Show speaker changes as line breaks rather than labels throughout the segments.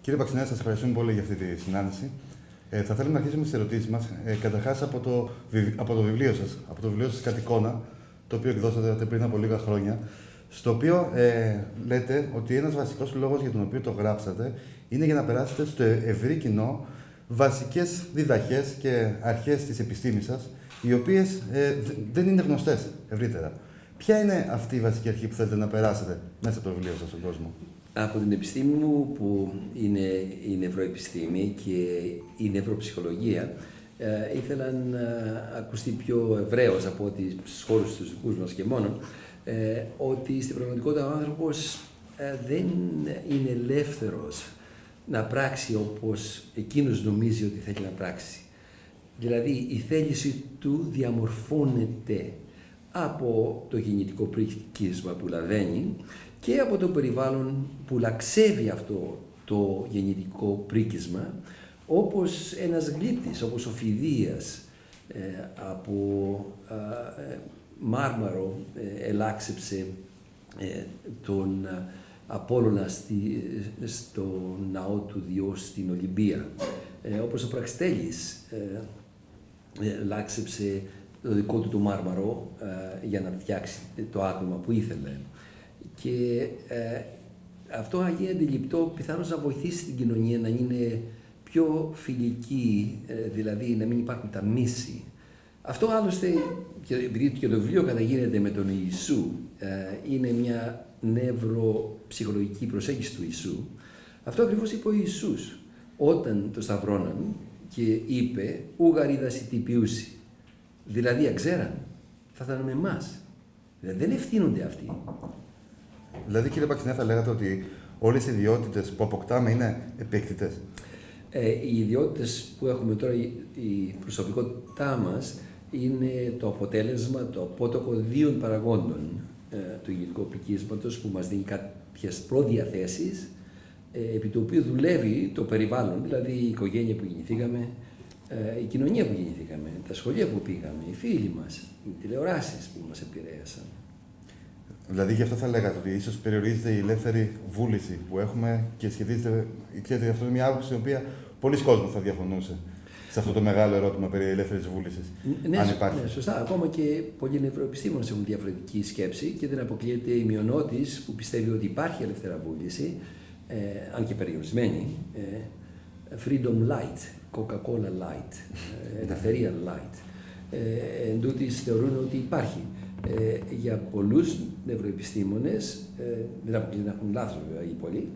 Κύριε Παξινέα, σας ευχαριστούμε πολύ για αυτή τη συνάντηση. Θα θέλαμε να αρχίσουμε τις ερωτήσεις μας, καταρχάς από το βιβλίο σας, από το βιβλίο σας «Κατ' εικόνα», το οποίο εκδώσατε πριν από λίγα χρόνια, στο οποίο λέτε ότι ένας βασικός λόγος για τον οποίο το γράψατε είναι για να περάσετε στο ευρύ κοινό βασικές διδαχές και αρχές της επιστήμης σας, οι οποίες δεν είναι γνωστές ευρύτερα. Ποια είναι αυτή η βασική αρχή που θέλετε να περάσετε μέσα από το βιβλίο σας στον κόσμο?
Από την επιστήμη μου, που είναι η νευροεπιστήμη και η νευροψυχολογία, ήθελα να ακουστεί πιο ευρέως από ότι στους χώρους τους δικούς μας και μόνο, ότι στην πραγματικότητα ο άνθρωπος δεν είναι ελεύθερος να πράξει όπως εκείνος νομίζει ότι θέλει να πράξει. Δηλαδή η θέληση του διαμορφώνεται από το γεννητικό πρίκισμα που λαβαίνει και από το περιβάλλον που λαξεύει αυτό το γεννητικό πρίκισμα, όπως ένας γλύπτης, όπως ο Φιδίας από μάρμαρο ελάξεψε τον Απόλλωνα στο ναό του Διός στην Ολυμπία, όπως ο Πραξιτέλης λάξεψε το δικό του το μάρμαρο για να φτιάξει το άτομα που ήθελε. Και αυτό γίνει αντιληπτό πιθανώς να βοηθήσει την κοινωνία να είναι πιο φιλική, δηλαδή να μην υπάρχουν τα μίση. Αυτό άλλωστε, επειδή και το βιβλίο καταγίνεται με τον Ιησού, είναι μια νευροψυχολογική προσέγγιση του Ιησού. Αυτό ακριβώς είπε ο Ιησούς όταν το σταυρώναν και είπε «Ουγαρίδας η τυπιούση». Δηλαδή, αν ξέραν, θα ήταν με εμάς. Δηλαδή, δεν ευθύνονται αυτοί.
Δηλαδή, κύριε Παξινέα, θα λέγατε ότι όλες οι ιδιότητες που αποκτάμε είναι επίκτητες?
Οι ιδιότητες που έχουμε τώρα, η προσωπικότητά μας, είναι το αποτέλεσμα, το απότοκο δύο παραγόντων του γεννητικού πρικίσματος που μας δίνει κάποιες προδιαθέσεις, επί το οποίο δουλεύει το περιβάλλον, δηλαδή η οικογένεια που γεννηθήκαμε, η κοινωνία που γεννηθήκαμε, τα σχολεία που πήγαμε, οι φίλοι μας, οι τηλεοράσεις που μας επηρέασαν.
Δηλαδή, γι' αυτό θα λέγατε ότι ίσως περιορίζεται η ελεύθερη βούληση που έχουμε και σχετίζεται, ξέρετε, αυτό είναι μια άποψη η οποία πολλοί κόσμοι θα διαφωνούσε σε αυτό το μεγάλο ερώτημα περί ελεύθερης βούλησης.
Ναι,
αν υπάρχει.
Ναι, σωστά. Ακόμα και πολλοί νευροεπιστήμονες έχουν διαφορετική σκέψη και δεν αποκλείεται η μειονότης που πιστεύει ότι υπάρχει ελεύθερα βούληση, αν και περιορισμένη. Freedom Light, Coca-Cola Light, ελευθερία Light. Εν τούτοις θεωρούν ότι υπάρχει. Για πολλούς νευροεπιστήμονες, δεν αποκλείεται να έχουν λάθος βέβαια οι πολλοί,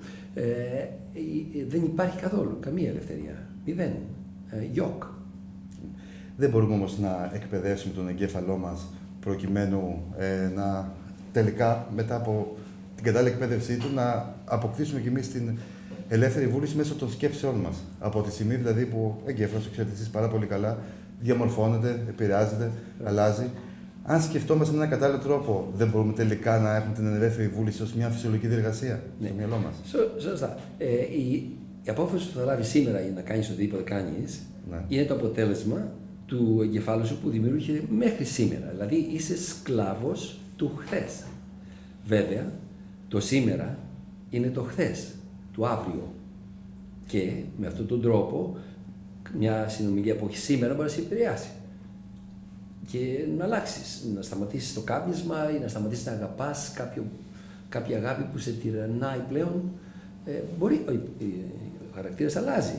δεν υπάρχει καθόλου καμία ελευθερία. Μηδέν. Γιοκ.
Δεν μπορούμε όμως να εκπαιδεύσουμε τον εγκέφαλό μας προκειμένου να τελικά μετά από την κατάλληλη εκπαίδευσή του να αποκτήσουμε κι εμείς την ελεύθερη βούληση μέσω των σκέψεών μας. Από τη στιγμή δηλαδή που ο εγκέφαλος, το ξέρετε εσείς πάρα πολύ καλά, διαμορφώνεται, επηρεάζεται, αλλάζει. Αν σκεφτόμαστε με έναν κατάλληλο τρόπο, δεν μπορούμε τελικά να έχουμε την ελεύθερη βούληση ως μια φυσιολογική διεργασία στο μυαλό μας?
Σωστά. Η απόφαση που θα λάβει σήμερα για να κάνεις οτιδήποτε κάνεις,
ναι,
είναι το αποτέλεσμα του εγκεφάλου σου που δημιουργήθηκε μέχρι σήμερα. Δηλαδή είσαι σκλάβος του χθες. Βέβαια, το σήμερα είναι το χθες, του αύριο. Και με αυτόν τον τρόπο, μια συνομιλία που έχει σήμερα μπορεί να σε επηρεάσει. Και να αλλάξεις, να σταματήσεις το κάπνισμα ή να σταματήσεις να αγαπάς κάποια αγάπη που σε τυραννάει πλέον. Μπορεί, ο χαρακτήρας αλλάζει,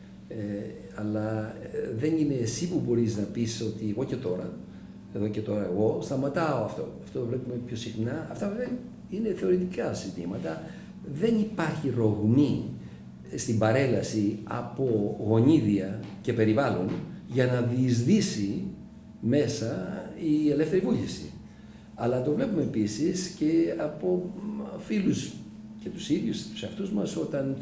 αλλά δεν είναι εσύ που μπορείς να πεις ότι εγώ και τώρα, εδώ και τώρα εγώ σταματάω αυτό. Αυτό το βλέπουμε πιο συχνά. Αυτά βέβαια είναι θεωρητικά ζητήματα. Δεν υπάρχει ρογμή στην παρέλαση από γονίδια και περιβάλλον για να διεισδύσει μέσα η ελεύθερη βούληση. Αλλά το βλέπουμε επίσης και από φίλους και τους ίδιους, τους εαυτούς μας, όταν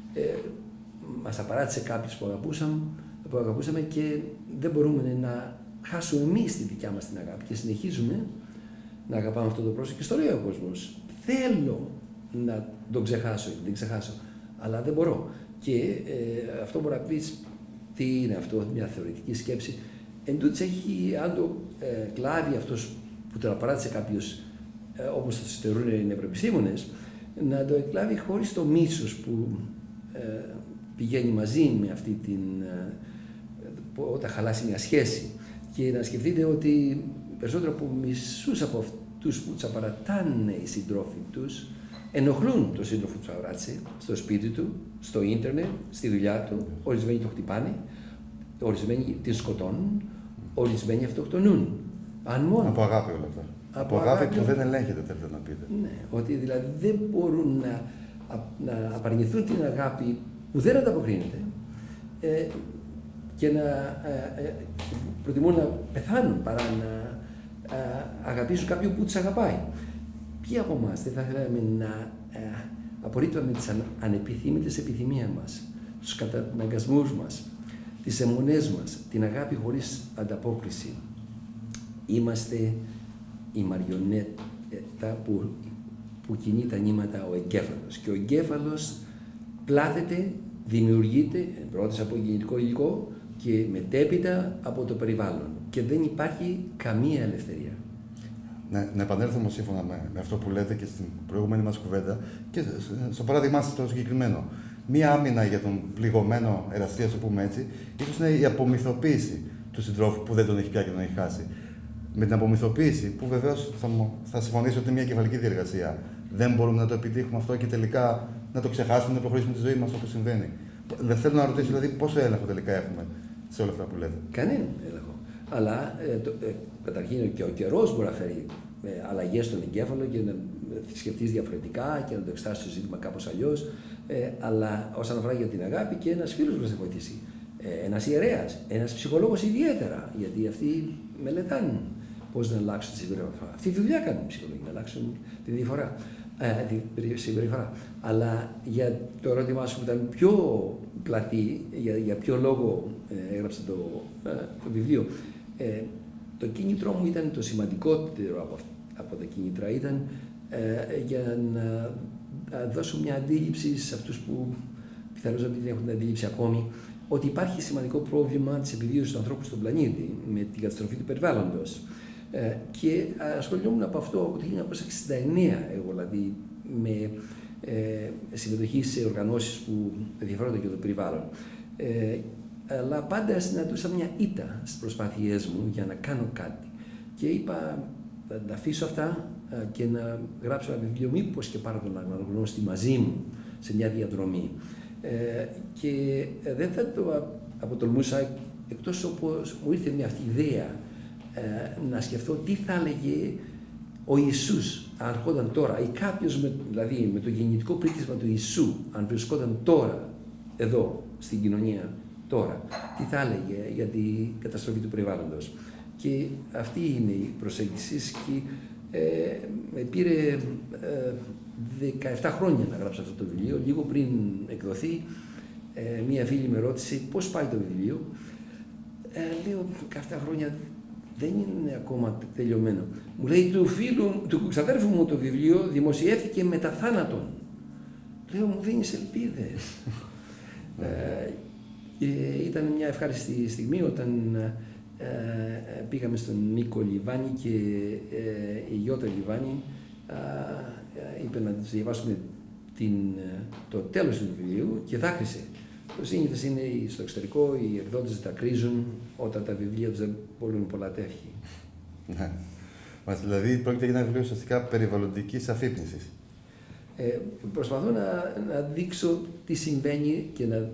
μας απαράτησε κάποιος που αγαπούσαμε και δεν μπορούμε να χάσουμε εμείς τη δικιά μας την αγάπη και συνεχίζουμε να αγαπάμε αυτό το πρόσωπο και στο λέει ο κόσμος. Θέλω να τον ξεχάσω, να την ξεχάσω, αλλά δεν μπορώ. Και αυτό μπορεί να πεις τι είναι αυτό, μια θεωρητική σκέψη. Εν τούτης έχει, αν το κλάβει αυτός που τον απαράτησε κάποιος, όπως το στερούν οι νευροεπιστήμονες, να το εκλάβει χωρίς το μίσος που πηγαίνει μαζί με αυτή την... όταν χαλάσει μια σχέση. Και να σκεφτείτε ότι περισσότερο από μισούς από αυτούς που τσαπαρατάνε οι συντρόφοι τους ενοχλούν τον σύντροφο του Σαββράτσι στο σπίτι του, στο ίντερνετ, στη δουλειά του. Ορισμένοι το χτυπάνε, ορισμένοι την σκοτώνουν, ορισμένοι αυτοκτονούν.
Από αγάπη όλα αυτά. Από αγάπη που δεν ελέγχεται, θέλετε να πείτε.
Ναι, ότι δηλαδή δεν μπορούν να απαρνηθούν την αγάπη που δεν ανταποκρίνεται και να προτιμούν να πεθάνουν παρά να αγαπήσουν κάποιον που τους αγαπάει. Ποιοι από εμάς δεν θα θέλαμε να απορρίπτουμε τις ανεπιθύμητες επιθυμίες μας, τους καταναγκασμούς μας, τις αιμονές μας, την αγάπη χωρίς ανταπόκριση. Είμαστε η μαριονέτα που κινεί τα νήματα ο εγκέφαλος. Και ο εγκέφαλος πλάθεται, δημιουργείται πρώτα από γεννητικό υλικό και μετέπειτα από το περιβάλλον. Και δεν υπάρχει καμία ελευθερία.
Να επανέλθουμε σύμφωνα με αυτό που λέτε και στην προηγούμενη μας κουβέντα και στο παράδειγμά σας το συγκεκριμένο. Μία άμυνα για τον πληγωμένο εραστή, ας το πούμε έτσι, ίσως είναι η απομυθοποίηση του συντρόφου που δεν τον έχει πια και τον έχει χάσει. Με την απομυθοποίηση, που βεβαίως θα συμφωνήσω ότι είναι μια κεφαλική διεργασία. Δεν μπορούμε να το επιτύχουμε αυτό και τελικά να το ξεχάσουμε, να προχωρήσουμε τη ζωή μας όπως συμβαίνει. Δεν θέλω να ρωτήσω δηλαδή πόσο έλεγχο τελικά έχουμε σε όλα αυτά που λέτε.
Κανένα έλεγχο. Αλλά καταρχήν και ο καιρός μπορεί να φέρει αλλαγές στον εγκέφαλο και να σκεφτείς διαφορετικά και να το εξετάσεις το ζήτημα κάπως αλλιώς. Αλλά όσον αφορά για την αγάπη, και ένας φίλος μας θα βοηθήσει. Ένας ιερέας, ένας ψυχολόγος ιδιαίτερα, γιατί αυτοί μελετάνε πώς να αλλάξουν τη συμπεριφορά. Αυτή τη δουλειά κάνουν οι ψυχολόγοι, να αλλάξουν τη διαφορά, τη συμπεριφορά. Αλλά για το ερώτημά σου που ήταν πιο πλατή, για ποιο λόγο έγραψα το βιβλίο, το κίνητρό μου ήταν το σημαντικότερο από τα κίνητρα, ήταν για να δώσω μια αντίληψη σε αυτούς που πιθανώς δεν έχουν την αντίληψη ακόμη, ότι υπάρχει σημαντικό πρόβλημα της επιβίωσης του ανθρώπου στον πλανήτη με την καταστροφή του περιβάλλοντος. Και ασχολιόμουν από αυτό από το 1969, εγώ δηλαδή, με συμμετοχή σε οργανώσεις που ενδιαφέρονται για το περιβάλλον. Αλλά πάντα συναντούσα μια ήττα στις προσπάθειές μου για να κάνω κάτι. Και είπα, θα τα αφήσω αυτά και να γράψω ένα βιβλίο, μήπως και πάρω τον αναγνώστη μαζί μου σε μια διαδρομή. Και δεν θα το αποτολμούσα, εκτός όπως μου ήρθε μια αυτή ιδέα να σκεφτώ τι θα έλεγε ο Ιησούς αν ερχόταν τώρα, ή κάποιος δηλαδή με το γεννητικό πρίκρισμα του Ιησού, αν βρισκόταν τώρα εδώ στην κοινωνία τώρα, τι θα έλεγε για την καταστροφή του περιβάλλοντος. Και αυτή είναι η προσέγγιση και με πήρε 17 χρόνια να γράψω αυτό το βιβλίο. Λίγο πριν εκδοθεί, μία φίλη με ρώτησε πώς πάει το βιβλίο. Λέω 17 χρόνια δεν είναι ακόμα τελειωμένο. Μου λέει του ξαδέρφου μου το βιβλίο δημοσιεύθηκε μετά θάνατον. Λέω, μου δίνεις ελπίδες. Ήταν μια ευχάριστη στιγμή όταν πήγαμε στον Νίκο Λιβάνη και η Γιώτα Λιβάνη είπε να τους διαβάσουμε το τέλος του βιβλίου και δάκρυσε. Το σύνηθες είναι στο εξωτερικό, οι εκδότες τα κρίζουν όταν τα βιβλία τους δεν μπορούν πολλά τεύχη.
Ναι. Μας δηλαδή πρόκειται για ένα βιβλίο ουσιαστικά περιβαλλοντικής αφύπνισης.
Προσπαθώ να δείξω τι συμβαίνει και να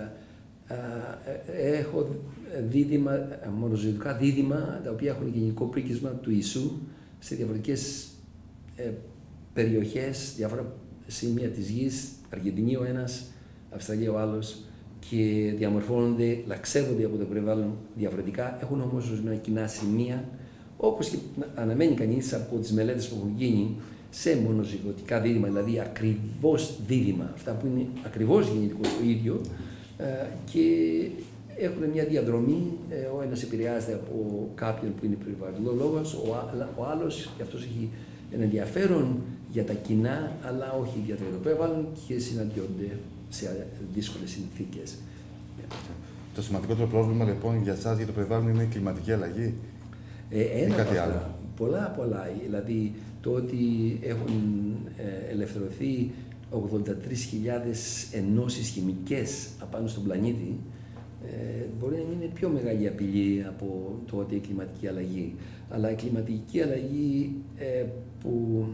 έχω δίδυμα, μονοζωητικά δίδυμα τα οποία έχουν γενικό πρίκρισμα του Ιησού σε διαφορετικές περιοχές, διάφορα σημεία της γης, Αργεντινή ο ένας, Αυστραλία ο άλλος, και διαμορφώνονται, λαξεύονται από το περιβάλλον διαφορετικά, έχουν όμως ορισμένα κοινά σημεία, όπως και αναμένει κανείς από τις μελέτες που έχουν γίνει σε μονοζυγωτικά δίδυμα, δηλαδή ακριβώς δίδυμα, αυτά που είναι ακριβώς γεννητικό το ίδιο, και έχουν μια διαδρομή, ο ένας επηρεάζεται από κάποιον που είναι περιβαλλοντολόγος, ο άλλος και αυτός έχει ένα ενδιαφέρον για τα κοινά, αλλά όχι για το περιβάλλον, και συναντιόνται σε δύσκολες συνθήκες.
Το σημαντικότερο πρόβλημα λοιπόν για εσάς, για το περιβάλλον, είναι η κλιματική αλλαγή ή κάτι άλλο?
Πολλά. Δηλαδή το ότι έχουν ελευθερωθεί ενώσεις χημικές απάνω στον πλανήτη, μπορεί να είναι πιο μεγάλη απειλή από το ότι η κλιματική αλλαγή. Αλλά η κλιματική αλλαγή που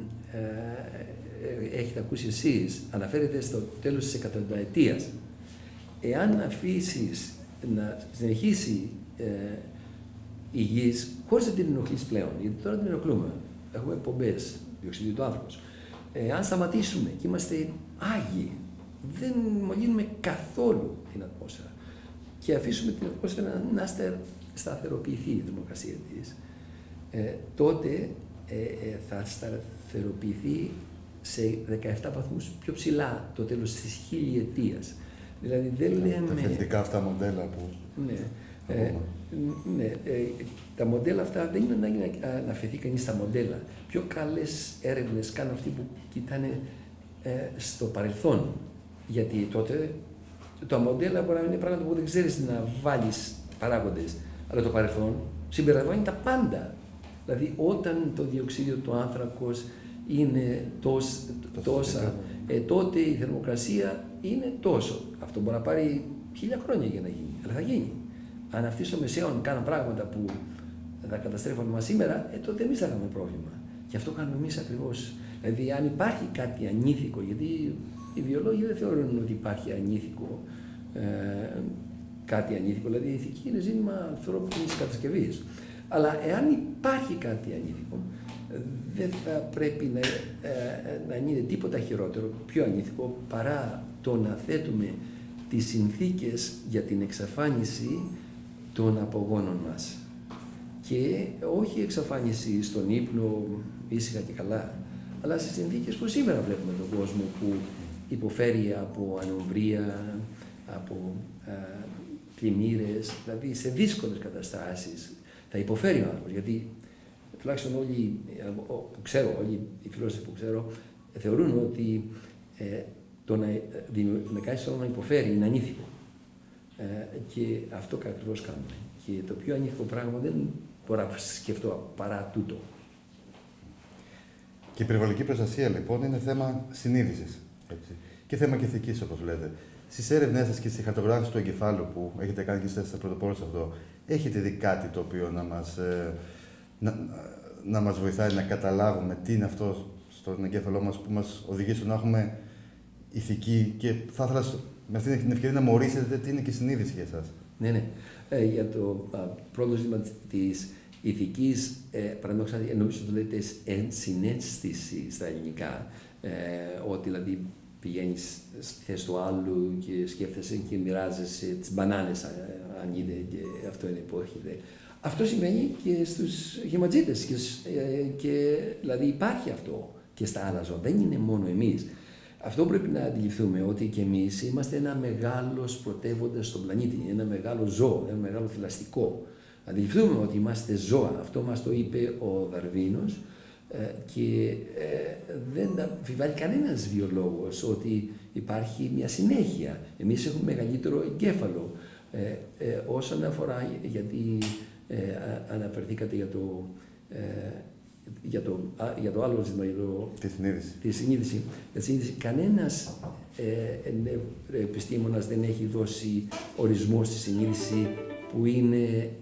έχετε ακούσει εσείς αναφέρεται στο τέλος της εκατονταετίας. Εάν αφήσεις να συνεχίσει η γης χωρίς να την ενοχλείς πλέον, γιατί τώρα την ενοχλούμε, έχουμε εκπομπές διοξειδίου του άνθρακος. Αν σταματήσουμε και είμαστε άγιοι, δεν μολύνουμε καθόλου την ατμόσφαιρα και αφήσουμε την ατμόσφαιρα να σταθεροποιηθεί η θερμοκρασία της, τότε θα σταθεροποιηθεί σε 17 βαθμούς πιο ψηλά το τέλος της χιλιετίας. Δηλαδή δεν λέμε...
Τα θετικά αυτά μοντέλα που...
Ναι, τα μοντέλα αυτά δεν είναι ανάγκη να αφαιθεί κανείς στα μοντέλα. Πιο καλές έρευνες κάνουν αυτοί που κοιτάνε στο παρελθόν. Γιατί τότε τα μοντέλα μπορεί να είναι πράγματα που δεν ξέρεις να βάλεις παράγοντες. Αλλά το παρελθόν συμπεριλαμβάνει τα πάντα. Δηλαδή όταν το διοξείδιο του άνθρακος είναι τόσα, τότε η θερμοκρασία είναι τόσο. Αυτό μπορεί να πάρει 1000 χρόνια για να γίνει, αλλά θα γίνει. Αν αυτοί στο μεσαίων κάνουν πράγματα που θα καταστρέφουν μας σήμερα, τότε εμείς θα έχουμε πρόβλημα. Και αυτό κάνουμε εμείς ακριβώς. Δηλαδή, αν υπάρχει κάτι ανήθικο, γιατί οι βιολόγοι δεν θεωρούν ότι υπάρχει ανήθικο, κάτι ανήθικο, δηλαδή η ηθική είναι ζήτημα ανθρώπινης κατασκευής. Αλλά εάν υπάρχει κάτι ανήθικο, δεν θα πρέπει να είναι τίποτα χειρότερο, πιο ανήθικο, παρά το να θέτουμε τις συνθήκες για την εξαφάνιση των απογόνων μας. Και όχι εξαφάνιση στον ύπνο ήσυχα και καλά, αλλά στις συνθήκες που σήμερα βλέπουμε τον κόσμο που υποφέρει από ανομβρία, από πλημμύρες, δηλαδή σε δύσκολες καταστάσεις θα υποφέρει ο άνθρωπος, γιατί τουλάχιστον όλοι που ξέρω, όλοι οι φιλόσοφοι που ξέρω, θεωρούν ότι το να κάνεις τον να υποφέρει είναι ανήθικο. Και αυτό ακριβώς κάνουμε. Και το πιο ανήθικο πράγμα δεν μπορώ να σκεφτώ παρά τούτο.
Και η περιβαλλοντική προστασία λοιπόν είναι θέμα συνείδησης. Έτσι. Και θέμα και ηθικής, όπως λέτε. Στις έρευνές σας και στη χαρτογράφηση του εγκεφάλου που έχετε κάνει και είστε πρωτοπόροι σε αυτό, έχετε δει κάτι το οποίο να μας βοηθάει να καταλάβουμε τι είναι αυτό στον εγκέφαλό μας που μας οδηγεί στο να έχουμε ηθική, και θα ήθελα με αυτή την ευκαιρία να μου ορίσετε τι είναι και η συνείδηση για εσάς.
Ναι. Για το πρώτο ζήτημα της ηθικής, παραδείγματος χάρη, νομίζω το λέτε ενσυναίσθηση στα ελληνικά, ότι δηλαδή πηγαίνεις στη θέση του άλλου και σκέφτεσαι και μοιράζεσαι τις μπανάνες, αν είναι, και αυτό είναι που έρχεται. Αυτό σημαίνει και στους γεματζίδες, και δηλαδή υπάρχει αυτό και στα άλλα ζώα, δεν είναι μόνο εμείς. Αυτό πρέπει να αντιληφθούμε, ότι και εμείς είμαστε ένα μεγάλος πρωτεύοντας στον πλανήτη, ένα μεγάλο ζώο, ένα μεγάλο θηλαστικό. Αντιληφθούμε ότι είμαστε ζώα, αυτό μας το είπε ο Δαρβίνος, και δεν αμφιβάλλει κανένας βιολόγος ότι υπάρχει μια συνέχεια. Εμείς έχουμε μεγαλύτερο εγκέφαλο. Όσον αφορά, γιατί αναφερθήκατε για το άλλο ζήτημα, τη συνείδηση. Κανένας επιστήμονας δεν έχει δώσει ορισμό στη συνείδηση που είναι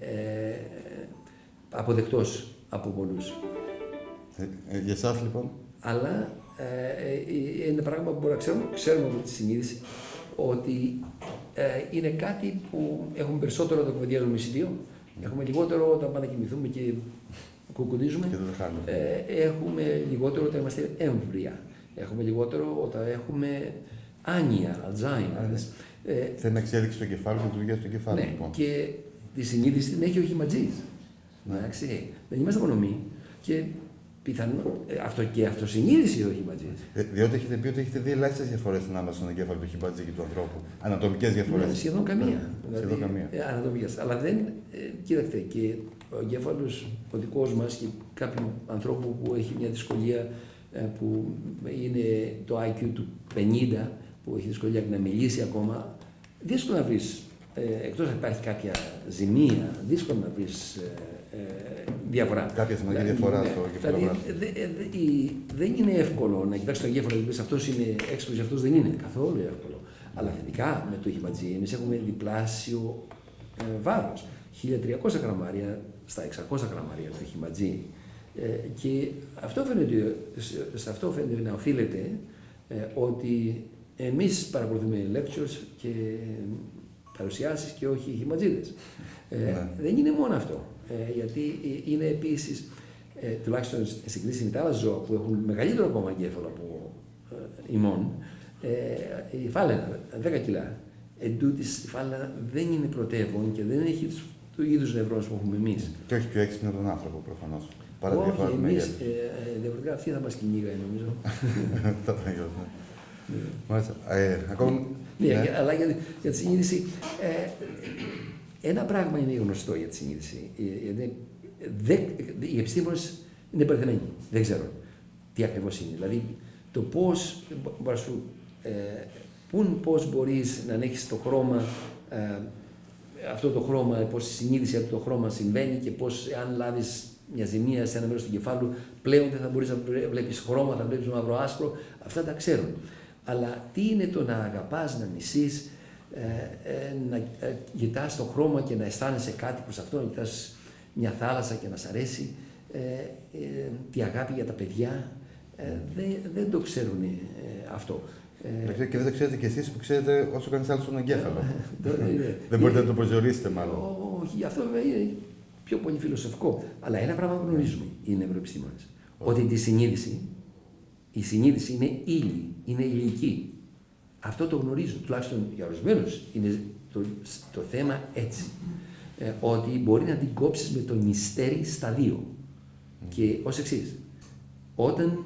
αποδεκτός από πολλούς.
Για εσάς λοιπόν?
Αλλά είναι πράγμα που μπορούμε να ξέρουμε από τη συνείδηση, ότι είναι κάτι που έχουμε περισσότερο όταν κουβεντιάζουμε εισιτήριο, έχουμε λιγότερο όταν πάμε να κοιμηθούμε και κουκκουδίζουμε, έχουμε λιγότερο όταν είμαστε έμβρια, έχουμε λιγότερο όταν έχουμε άνοια, Αλτσάιμερ.
Θέμα εξέλιξη στο κεφάλι και λειτουργία στο κεφάλι.
Ναι, λοιπόν. Και τη συνείδηση την έχει ο χηματζής. Ναι. Δεν είμαστε μόνο εμείς. Και πιθανόν και αυτοσυνείδηση ο χηματζής.
Διότι έχετε πει ότι έχετε δει ελάχιστες διαφορές ανάμεσα στον εγκέφαλο του χιμπατζή και του ανθρώπου. Ανατομικές διαφορές.
Ναι, σχεδόν καμία.
Σχεδόν καμία.
Ανατομικές. Αλλά δεν. Κοίταξτε, και ο εγκέφαλος ο δικός μας και κάποιου ανθρώπου που έχει μια δυσκολία που είναι το IQ του 50, που έχει δυσκολία να μιλήσει ακόμα, δύσκολο να βρεις εκτός αν υπάρχει κάποια ζημία, δύσκολο να βρεις διαφορά.
Κάποια σημαντική διαφορά στο κεφαλογράφημα.
Δεν είναι εύκολο να κοιτάξει το εγκέφαλο και πει αυτός είναι έξυπνος και αυτός δεν είναι. Καθόλου εύκολο. Αλλά θετικά με το χιματζή εμείς έχουμε διπλάσιο βάρος. 1300 γραμμάρια στα 600 γραμμάρια το χιματζή. Και σε αυτό φαίνεται να οφείλεται ότι εμείς παρακολουθούμε lectures και παρουσιάσεις και όχι χιματζίδες. Δεν είναι μόνο αυτό, γιατί είναι επίσης, τουλάχιστον σε συγκρίση με τα άλλα ζώα που έχουν μεγαλύτερο ακόμα εγκέφαλο από ημών, η φάλαινα, 10 κιλά, εντούτοις η φάλαινα δεν είναι πρωτεύον και δεν έχει του είδους νευρώνες που έχουμε εμείς.
Και όχι πιο έξυπνο τον άνθρωπο προφανώς.
Όχι, εμείς διαφορετικά αυτή θα μας κυνήγαγε νομίζω.
Θα ήταν γιος, ναι. Μάλιστα. Ακόμα...
Ναι, αλλά για τη συνείδηση, ένα πράγμα είναι γνωστό για τη συνείδηση. Οι επιστήμονες είναι μπερδεμένοι, δεν ξέρουν τι ακριβώς είναι. Δηλαδή, το πώς μπορείς να ανέχεις το χρώμα, αυτό το χρώμα, πώς η συνείδηση από το χρώμα συμβαίνει και πώς αν λάβεις μια ζημία σε ένα μέρος του κεφάλου, πλέον δεν θα μπορείς να βλέπεις χρώμα, θα βλέπεις μαύρο-άσπρο, αυτά τα ξέρουν. Αλλά τι είναι το να αγαπάς, να μισείς, να κοιτάς το χρώμα και να αισθάνεσαι κάτι προς αυτό, να κοιτάς μια θάλασσα και να σ' αρέσει, τη αγάπη για τα παιδιά, δεν το ξέρουν αυτό.
Και δεν το ξέρετε κι εσείς που ξέρετε όσο κανείς άλλος στον εγκέφαλο. Δεν μπορείτε να το προσδιορίσετε μάλλον.
Όχι, αυτό βέβαια είναι πιο πολύ φιλοσοφικό. Αλλά ένα πράγμα που γνωρίζουμε οι νευροεπιστήμονες, ότι η συνείδηση είναι ύλη, είναι υλική. Αυτό το γνωρίζουν, τουλάχιστον για ορισμένους είναι το θέμα έτσι. Ότι μπορεί να την κόψεις με το νηστέρι στα δύο. Και ως εξής, όταν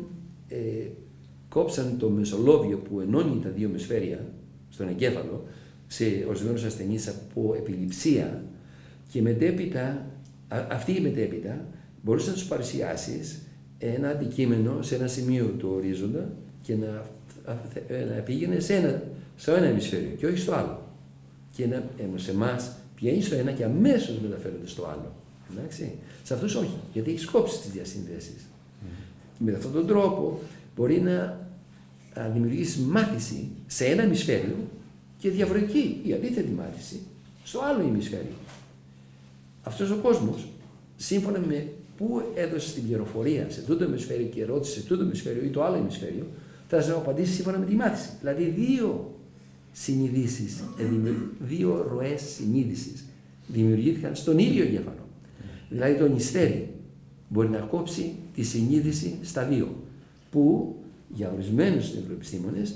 κόψαν το μεσολόβιο που ενώνει τα δύο ημισφαίρια στον εγκέφαλο, σε ορισμένους ασθενείς από επιληψία, και μετέπειτα, αυτή η μετέπειτα μπορούσε να τους παρουσιάσεις ένα αντικείμενο σε ένα σημείο του ορίζοντα και να πήγαινε σε ένα ημισφαίριο και όχι στο άλλο. Και σε εμάς πηγαίνει στο ένα και αμέσως μεταφέρεται στο άλλο. Εντάξει. Σε αυτούς όχι, γιατί έχεις κόψει τις διασύνδεσεις. Με αυτόν τον τρόπο μπορεί να δημιουργήσει μάθηση σε ένα ημισφαίριο και διαφορετική η αντίθετη μάθηση στο άλλο ημισφαίριο. Αυτός ο κόσμος, σύμφωνα με πού έδωσε την πληροφορία σε τούτο ημισφαίριο και ρώτησε σε τούτο ημισφαίριο ή το άλλο ημισφαίριο, θα σας απαντήσει σύμφωνα με τη μάθηση. Δηλαδή δύο συνειδήσεις, δύο ροές συνείδησης δημιουργήθηκαν στον ίδιο εγκέφαλο. Δηλαδή το νηστέρι μπορεί να κόψει τη συνείδηση στα δύο, που για ορισμένους νευροεπιστήμονες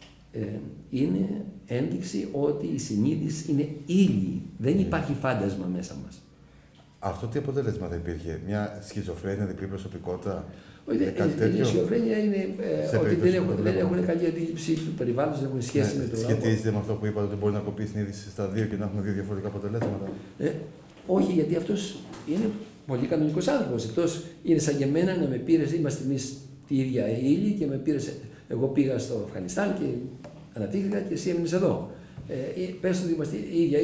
είναι ένδειξη ότι η συνείδηση είναι ύλη, δεν υπάρχει φάντασμα μέσα μας.
Αυτό τι αποτέλεσμα θα υπήρχε, μια σχιζοφρένεια, διπλή προσωπικότητα?
Η σχιζοφρένεια είναι ότι δεν έχουν καλή αντίληψη του περιβάλλοντος, δεν έχουν σχέση με το λόγο.
Σχετίζεται με αυτό που είπατε ότι μπορεί να κοπεί η συνείδηση στα δύο και να έχουμε δύο διαφορετικά αποτελέσματα?
Όχι, γιατί αυτός είναι πολύ κανονικός άνθρωπος. Εκτός είναι σαν και εμένα να με πήρες, είμαστε εμείς τη ίδια ύλη και με πήρες. Εγώ πήγα στο Αφγανιστάν και αναπτύχθηκα και εσύ έμεινες εδώ. Πες ότι είμαστε οι ίδια,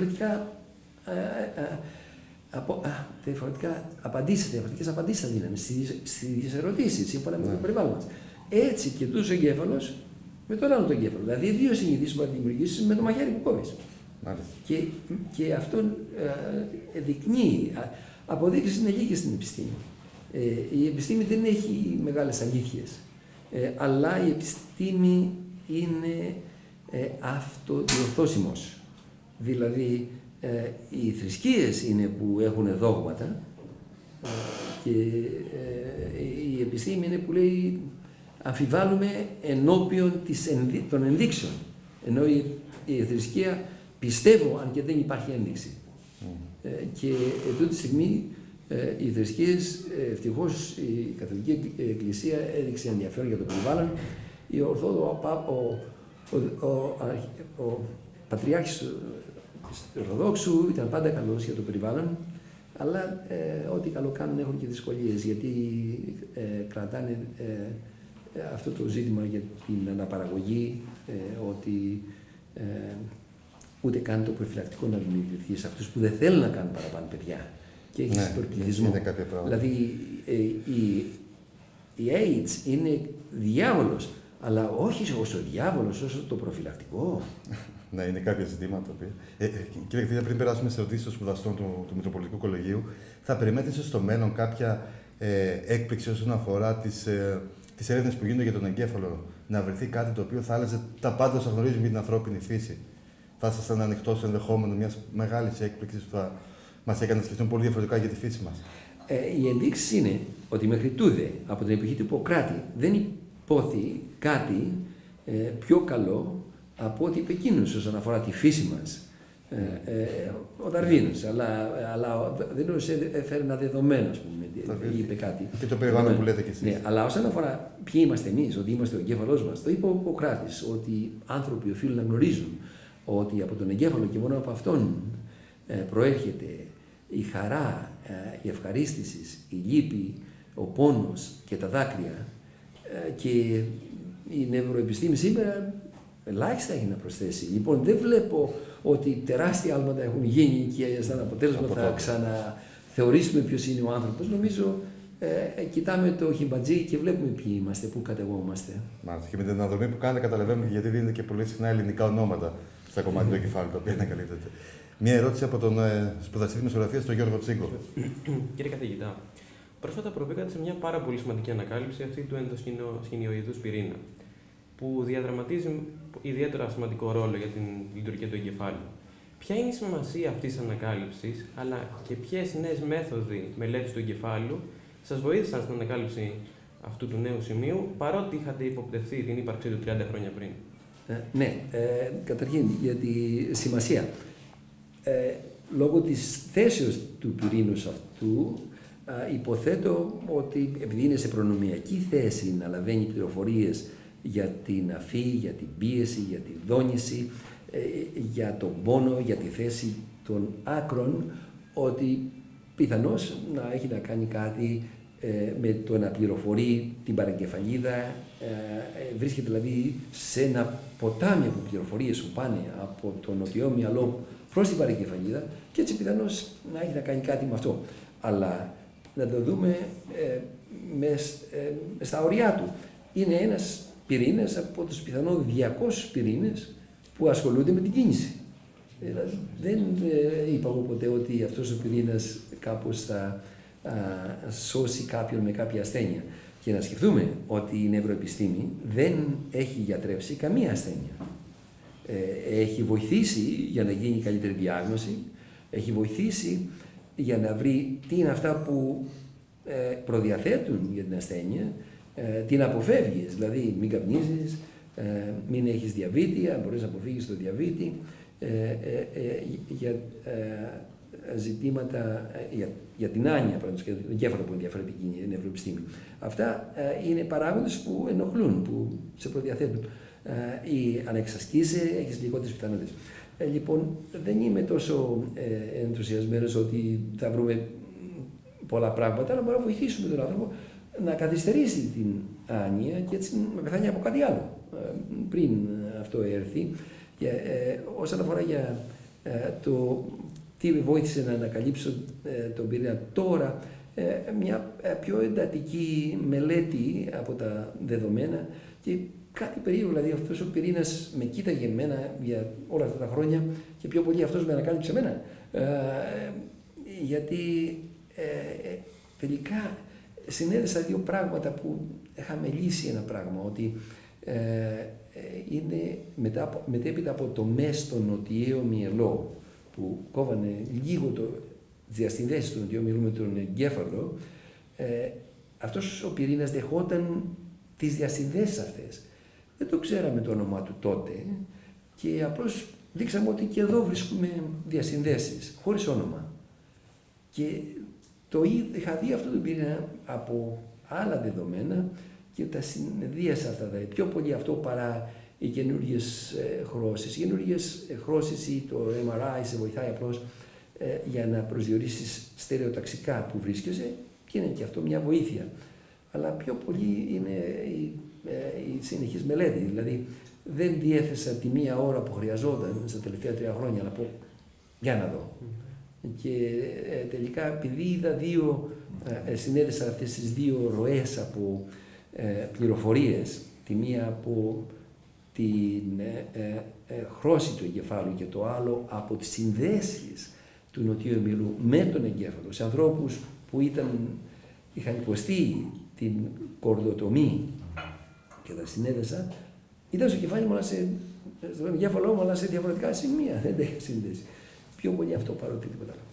διαφορετικές απαντήσεις θα δίναμε στις ερωτήσεις, σύμφωνα με το περιβάλλον μας. Έτσι και τούτος ο εγκέφαλος με τον άλλο τον εγκέφαλο. Δηλαδή, δύο συνειδήσεις που θα δημιουργήσεις με το μαχαίρι που κόβεις. Και αυτό δεικνύει. Αποδείξεις είναι λίγες στην επιστήμη. Η επιστήμη δεν έχει μεγάλες αλήθειες, αλλά η επιστήμη είναι αυτοδιορθώσιμος. Δηλαδή, οι θρησκείες είναι που έχουν δόγματα και η επιστήμη είναι που λέει αμφιβάλλουμε ενώπιον των ενδείξεων. Ενώ η θρησκεία πιστεύω αν και δεν υπάρχει ένδειξη. Και τούτη τη στιγμή οι θρησκείες, ευτυχώς η Καθολική Εκκλησία έδειξε ενδιαφέρον για το περιβάλλον. Ο Πατριάρχης του Ορθοδόξου ήταν πάντα καλός για το περιβάλλον, αλλά ό,τι καλό κάνουν έχουν και δυσκολίες, γιατί κρατάνε αυτό το ζήτημα για την αναπαραγωγή, ότι ούτε καν το προφυλακτικό να δημιουργηθεί σε αυτούς που δεν θέλουν να κάνουν παραπάνω παιδιά. Και έχεις υπερπληθυσμό. Δηλαδή η AIDS είναι διάβολος, αλλά όχι όσο διάβολος, όσο το προφυλακτικό.
Ναι, είναι κάποια ζητήματα. Κύριε Κτήρια, πριν περάσουμε σε ερωτήσεις των σπουδαστών του Μητροπολιτικού Κολεγίου, θα περιμένετε στο μέλλον κάποια έκπληξη όσον αφορά τις έρευνες που γίνονται για τον εγκέφαλο, να βρεθεί κάτι το οποίο θα άλλαζε τα πάντα όσα γνωρίζουμε για την ανθρώπινη φύση? Θα ήσασταν ανοιχτός στο ενδεχόμενο μιας μεγάλης έκπληξης που θα μας έκανε να σκεφτούμε πολύ διαφορετικά για τη φύση μας?
Η ενδείξη είναι ότι μέχρι τούδε, από την εποχή του Ιπποκράτη, δεν υπόθη κάτι πιο καλό από ό,τι είπε εκείνος όσον αφορά τη φύση μας. Ο Δαρβίνος, αλλά δεν έφερε ένα δεδομένο, ας πούμε, είπε κάτι.
Και το περιβάλλον που λέτε κι εσείς.
Ναι, αλλά όσον αφορά ποιοι είμαστε εμείς, ότι είμαστε ο εγκέφαλός μας, το είπε ο Ιπποκράτης, ότι άνθρωποι οφείλουν να γνωρίζουν ότι από τον εγκέφαλο και μόνο από αυτόν προέρχεται η χαρά, η ευχαρίστηση, η λύπη, ο πόνος και τα δάκρυα. Και η νευροεπιστήμη σήμερα ελάχιστα έχει να προσθέσει. Λοιπόν, δεν βλέπω ότι τεράστια άλματα έχουν γίνει και σαν αποτέλεσμα θα ξαναθεωρήσουμε ποιος είναι ο άνθρωπος. Νομίζω κοιτάμε το χιμπατζή και βλέπουμε ποιοι είμαστε, πού κατεβόμαστε.
Μάλιστα. Και με την αναδρομή που κάνετε καταλαβαίνουμε γιατί δίνετε και πολύ συχνά ελληνικά ονόματα στα κομμάτια του εγκεφάλου, τα οποία ανακαλύπτεται. Μία ερώτηση από τον σπουδαστή δημοσιογραφίας, τον Γιώργο Τσίγκο.
Κύριε καθηγητά, πρόσφατα προβήκατε σε μια πάρα πολύ σημαντική ανακάλυψη, αυτή του ενδοσχηνιοειδούς πυρήνα, που διαδραματίζει ιδιαίτερα σημαντικό ρόλο για την λειτουργία του εγκεφάλου. Ποια είναι η σημασία αυτής της ανακάλυψης, αλλά και ποιες νέες μέθοδοι μελέτης του εγκεφάλου σας βοήθησαν στην ανακάλυψη αυτού του νέου σημείου, παρότι είχατε υποπτευθεί την ύπαρξή του 30 χρόνια πριν?
Ναι, καταρχήν για τη σημασία. Λόγω της θέσεως του πυρήνους αυτού, υποθέτω ότι επειδή είναι σε προνομιακή θέση να λαβαίνει πληροφορίες για την αφή, για την πίεση, για τη δόνηση, για τον πόνο, για τη θέση των άκρων, ότι πιθανώς να έχει να κάνει κάτι με το να πληροφορεί την παραγκεφαλίδα, βρίσκεται δηλαδή σε ένα ποτάμι από πληροφορίες που πάνε από το νοτιό μυαλό προς την παραγκεφαλίδα και έτσι πιθανώς να έχει να κάνει κάτι με αυτό. Αλλά να το δούμε στα ωριά του. Είναι ένας πυρήνας από τους πιθανόν 200 πυρήνες που ασχολούνται με την κίνηση. Δηλαδή, δεν είπα εγώ ποτέ ότι αυτός ο πυρήνας κάπως θα σώσει κάποιον με κάποια ασθένεια. Και να σκεφτούμε ότι η νευροεπιστήμη δεν έχει γιατρέψει καμία ασθένεια. Έχει βοηθήσει για να γίνει καλύτερη διάγνωση, έχει βοηθήσει για να βρει τι είναι αυτά που προδιαθέτουν για την ασθένεια, την αποφεύγεις, δηλαδή μην καπνίζεις, μην έχεις διαβήτη, αν μπορείς να αποφύγεις το διαβήτη, για ζητήματα, για την άνοια, για τον εγκέφαλο που ενδιαφέρει την νευροεπιστήμη. Αυτά είναι παράγοντες που ενοχλούν, που σε προδιαθέτουν. Ή αν εξασκείσαι, έχεις λιγότερες πιθανότητες. Λοιπόν, δεν είμαι τόσο ενθουσιασμένος ότι θα βρούμε πολλά πράγματα, αλλά μπορούμε να βοηθήσουμε τον άνθρωπο να καθυστερήσει την άνοια και έτσι να πεθάνει από κάτι άλλο πριν αυτό έρθει. Όσον αφορά για το τι με βοήθησε να ανακαλύψω τον πυρήνα τώρα, μια πιο εντατική μελέτη από τα δεδομένα και κάτι περίεργο, δηλαδή αυτός ο πυρήνας με κοίταγε εμένα για όλα αυτά τα χρόνια και πιο πολύ αυτός με ανακάλυψε εμένα. Γιατί τελικά συνέδεσα δύο πράγματα που είχαμε λύσει ένα πράγμα, ότι είναι μετέπειτα από το μες νοτιαίο μυελό που κόβανε λίγο τις διασυνδέσεις του νοτιαίου μυελού με τον εγκέφαλο, αυτός ο πυρήνας δεχόταν τις διασυνδέσεις αυτές. Δεν το ξέραμε το όνομά του τότε και απλώς δείξαμε ότι και εδώ βρίσκουμε διασυνδέσεις, χωρίς όνομα. Και είχα δει αυτό το πυρήνα από άλλα δεδομένα και τα συνδύασα αυτά. Πιο πολύ αυτό παρά οι καινούργιες χρώσεις. Οι καινούργιες χρώσεις ή το MRI σε βοηθάει απλώς για να προσδιορίσεις στερεοταξικά που βρίσκεσαι και είναι και αυτό μια βοήθεια. Αλλά πιο πολύ είναι η συνεχής μελέτη. Δηλαδή δεν διέθεσα τη μία ώρα που χρειαζόταν στα τελευταία 3 χρόνια να πω για να δω. Και τελικά επειδή είδα συνέδεσα αυτές τις 2 ροές από πληροφορίες, τη μία από την χρώση του εγκεφάλου και το άλλο από τις συνδέσεις του νοτιού αιμιλού με τον εγκέφαλο, σε ανθρώπους που είχαν υποστεί την κορδοτομή και τα συνέδεσα, ήταν στο κεφάλι μου, αλλά στον εγκέφαλό μου, αλλά σε διαφορετικά σημεία. Δεν έχει σύνδεση. Πιο πολύ αυτό παρά οτιδήποτε άλλο.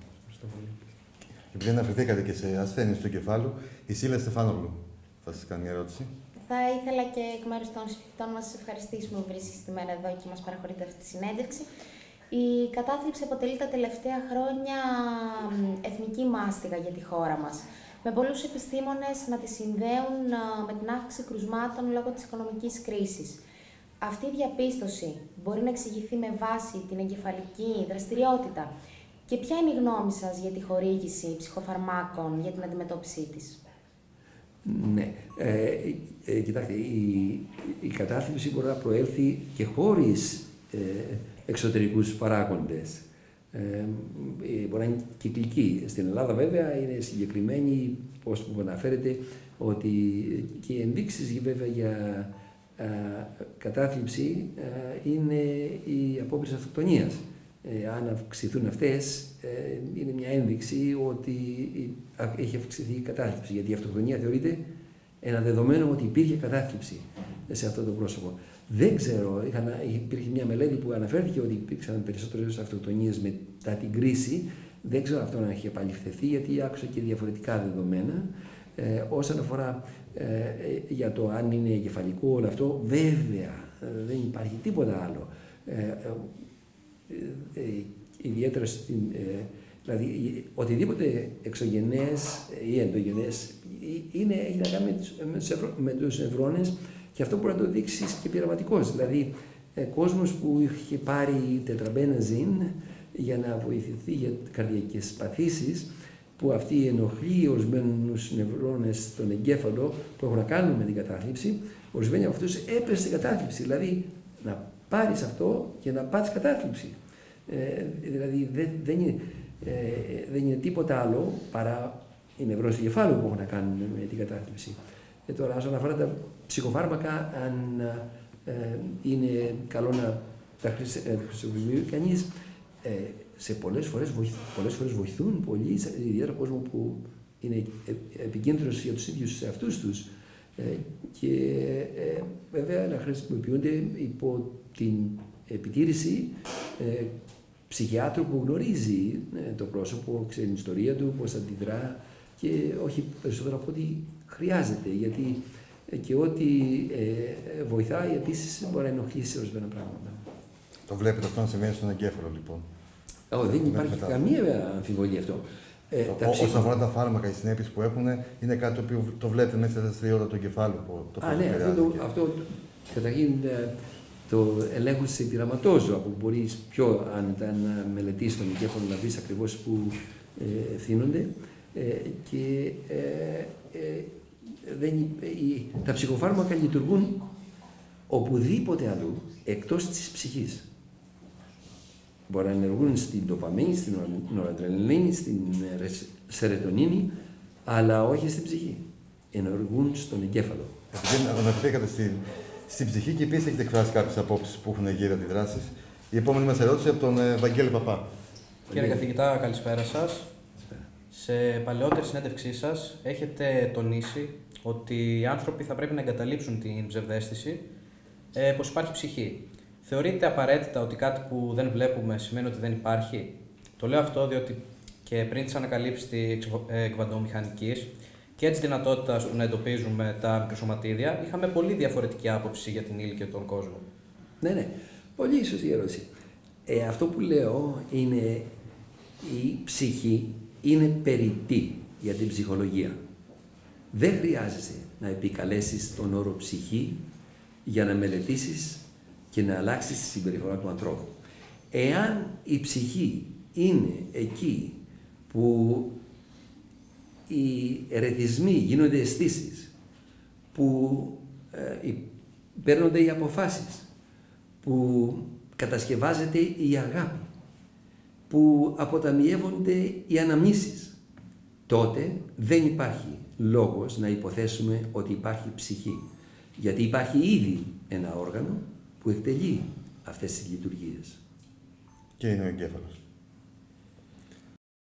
Επειδή αναφερθήκατε και σε ασθένειες του εγκεφάλου, η Σίλα Στεφάνογλου θα σας κάνει μια ερώτηση.
Θα ήθελα και εκ μέρους των συμπτυχτών μας να σας ευχαριστήσουμε που βρίσκεστε στη μέρα εδώ και μας παραχωρείτε αυτή τη συνέντευξη. Η κατάθλιψη αποτελεί τα τελευταία χρόνια εθνική μάστιγα για τη χώρα μας, με πολλούς επιστήμονες να τη συνδέουν με την αύξηση κρουσμάτων λόγω της οικονομικής κρίσης. Αυτή η διαπίστωση μπορεί να εξηγηθεί με βάση την εγκεφαλική δραστηριότητα και ποια είναι η γνώμη σας για τη χορήγηση ψυχοφαρμάκων για την αντιμετώπιση της?
Ναι. Κοιτάξτε, η κατάθλιψη μπορεί να προέλθει και χωρίς εξωτερικούς παράγοντες. Μπορεί να είναι κυκλική. Στην Ελλάδα βέβαια είναι συγκεκριμένη, πώς που αναφέρεται, ότι και οι ενδείξεις βέβαια για κατάθλιψη είναι οι απόπειρες αυτοκτονίας. Αν αυξηθούν αυτές, είναι μια ένδειξη ότι έχει αυξηθεί η κατάθλιψη, γιατί η αυτοκτονία θεωρείται ένα δεδομένο ότι υπήρχε κατάθλιψη σε αυτό το πρόσωπο. Δεν ξέρω, υπήρχε μια μελέτη που αναφέρθηκε ότι υπήρξαν περισσότερες αυτοκτονίες μετά την κρίση. Δεν ξέρω αυτό να έχει επαληθευτεί, γιατί άκουσα και διαφορετικά δεδομένα. Όσον αφορά για το αν είναι εγκεφαλικό όλο αυτό, βέβαια δεν υπάρχει τίποτα άλλο. Ιδιαίτερα δηλαδή οτιδήποτε εξωγενές ή εντογενές έχει να κάνει με τους νευρώνες, και αυτό μπορεί να το δείξει και πειραματικός. Δηλαδή, κόσμος που είχε πάρει τετραμπέναζιν για να βοηθηθεί για καρδιακές παθήσεις, που αυτή ενοχλεί ορισμένους νευρώνες στον εγκέφαλο που έχουν να κάνουν με την κατάθλιψη, ορισμένοι από αυτούς έπεσε στην κατάθλιψη. Δηλαδή, να πάρεις αυτό και να πάθεις κατάθλιψη. Δηλαδή, δεν είναι τίποτα άλλο παρά οι νευρώσεις του εγκεφάλου που έχουν να κάνουν με την κατάθλιψη. Τώρα, όσον αφορά τα ψυχοφάρμακα, αν είναι καλό να τα χρησιμοποιεί κανείς, σε πολλές φορές βοηθούν πολύ, ιδιαίτερα κόσμο που είναι επικίνδυνος για τους ίδιους αυτούς τους, και βέβαια να χρησιμοποιούνται υπό την επιτήρηση ψυχιάτρου που γνωρίζει το πρόσωπο, ξέρει την ιστορία του, πώς αντιδρά, και όχι περισσότερο από ό,τι χρειάζεται, γιατί και ό,τι βοηθάει επίσης μπορεί να ενοχλήσει ορισμένα πράγματα.
Το βλέπετε αυτό να συμβαίνει στον εγκέφαλο, λοιπόν?
Δεν υπάρχει καμία αμφιβολία αυτό.
Όσον αφορά τα φάρμακα, οι συνέπειες που έχουν, είναι κάτι το οποίο το βλέπετε μέσα στα δραστηριότητα του εγκεφάλου.
Ναι, αυτό καταρχήν το ελέγχουν σε πειραματόζωα, που μπορεί πιο άνετα να μελετήσει τον εγκέφαλο, να βρει ακριβώς που ευθύνονται. Και τα ψυχοφάρμακα λειτουργούν οπουδήποτε αλλού εκτός της ψυχής. Μπορεί να ενεργούν στην ντοπαμίνη, στην νορατρελίνη, στην σερετονίνη, αλλά όχι στην ψυχή. Ενεργούν στον εγκέφαλο.
Επειδή αναφερθήκατε στην ψυχή και επίσης έχετε εκφράσει κάποιες απόψεις που έχουν γύρει αντιδράσεις. Η επόμενη μας ερώτηση από τον Βαγγέλη Παπά.
Κύριε καθηγητά, καλησπέρα σας. Σε παλαιότερη συνέντευξή σας έχετε τονίσει ότι οι άνθρωποι θα πρέπει να εγκαταλείψουν την ψευδαίσθηση πως υπάρχει ψυχή. Θεωρείτε απαραίτητα ότι κάτι που δεν βλέπουμε σημαίνει ότι δεν υπάρχει? Το λέω αυτό διότι και πριν τις ανακαλύψεις της εκβαντομηχανικής και της δυνατότητας του να εντοπίζουμε τα μικροσωματίδια, είχαμε πολύ διαφορετική άποψη για την ύλη και τον κόσμο.
Ναι. Πολύ σωστή ερώτηση. Αυτό που λέω είναι η ψυχή είναι περιττή για την ψυχολογία. Δεν χρειάζεσαι να επικαλέσεις τον όρο ψυχή για να μελετήσεις και να αλλάξεις τη συμπεριφορά του ανθρώπου. Εάν η ψυχή είναι εκεί που οι ερεθισμοί γίνονται αισθήσεις, που παίρνονται οι αποφάσεις, που κατασκευάζεται η αγάπη, που αποταμιεύονται οι αναμνήσεις, τότε δεν υπάρχει λόγος να υποθέσουμε ότι υπάρχει ψυχή. Γιατί υπάρχει ήδη ένα όργανο που εκτελεί αυτές τις λειτουργίες.
Και είναι ο εγκέφαλος.